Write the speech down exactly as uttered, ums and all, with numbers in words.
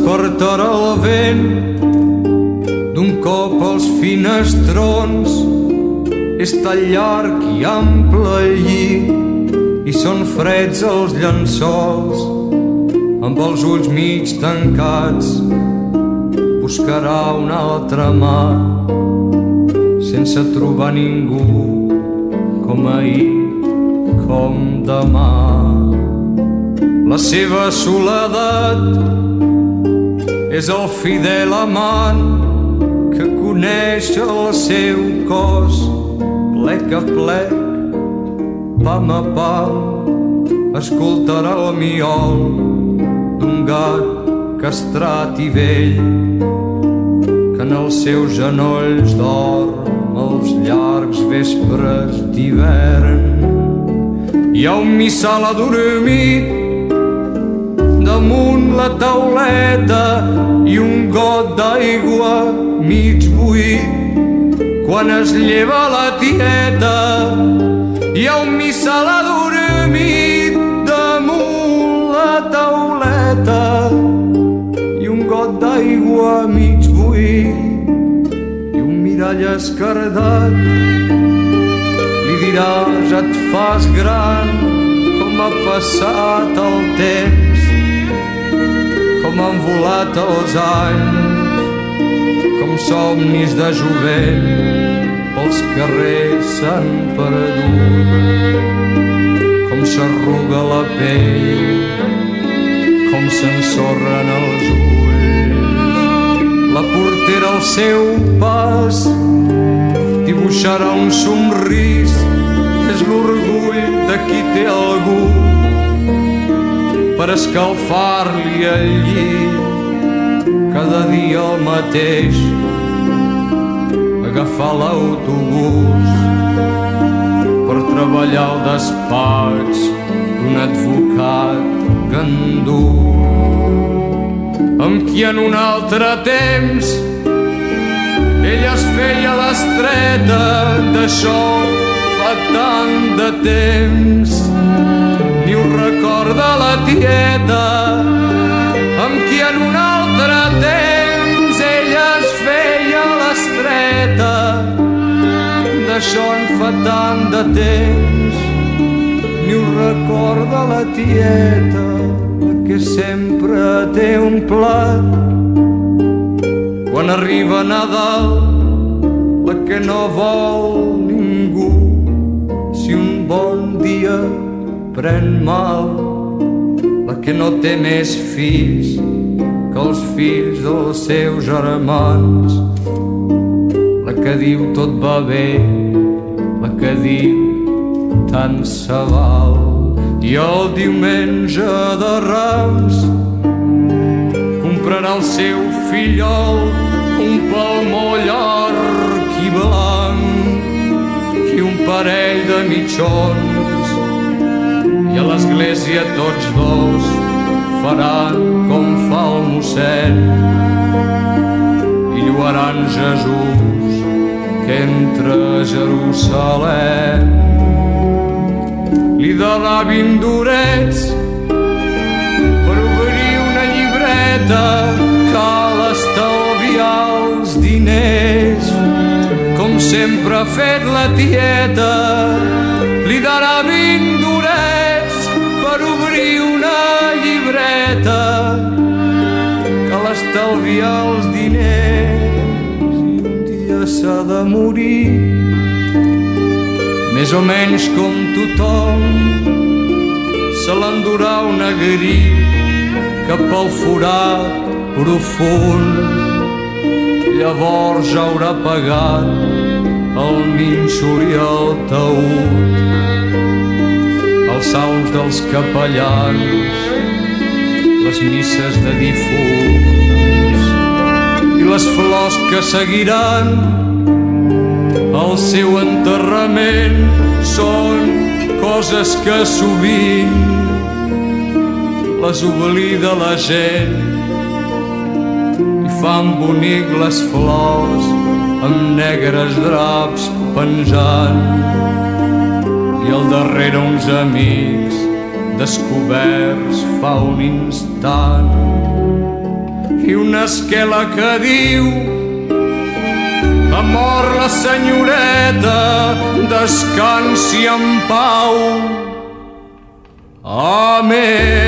despertarà el vent d'un cop als finestrons. És tan llarg i ample el llit i són freds els llençols. Amb els ulls mig tancats buscarà una altra mà sense trobar ningú com ahir, com demà. La seva soledat és el fidel amant que coneix el seu cos plec a plec, pam a pam. Escoltarà el miol d'un gat castrat i vell que en els seus genolls dorm els llargs vespres d'hivern. Hi ha un missal adormit damunt la tauleta i un got d'aigua mig buit quan es lleva la tieta. Hi ha un missal adormit damunt la tauleta i un got d'aigua mig buit i un mirall escardat. Li diràs et fas gran, com ha passat el temps, com han volat els anys, com somnis de jovent pels carrers s'han perdut, com s'arruga la pell, com s'ensorren els ulls. La portera al seu pas dibuixarà un somrís, és l'orgull de qui té algú per escalfar-li el llit. Cada dia el mateix, agafar l'autobús per treballar al despatx d'un advocat gandú, amb qui en un altre temps ella es feia l'estreta. D'això fa tant de temps, ni ho recorda la tieta, amb qui en un altre temps ella es feia l'estreta. D'això en fa tant de temps, ni ho recorda la tieta, que sempre té un plat quan arriba Nadal, la que no vol ningú. Si un bon dia pren mal, la que no té més fills que els fills dels seus germans, la que diu tot va bé, la que diu tant se val. I el diumenge de Rams comprarà el seu fillol un palmó llarg i blanc i un parell de mitjons, i a l'església tots dos faran com fa el mossèn i lloaran Jesús que entra a Jerusalem. Li darà vint durets per obrir una llibreta, cal estalviar els diners com sempre ha fet la tieta. Li darà vint durets per obrir una llibreta, cal estalviar els diners i un dia s'ha de morir. Més o menys com tothom se l'endurà una grip cap al forat profund. Llavors ja haurà pagat el nínxol i el taüt, els salms dels capellans, les misses de difunts i les flors que seguiran el seu enterrament. Són coses que sovint les oblida la gent i fan bonic les flors amb negres draps penjant, i al darrere uns amics descoberts fa un instant. i una esquela que diu: ha mort la senyoreta, descansi en pau. Amén.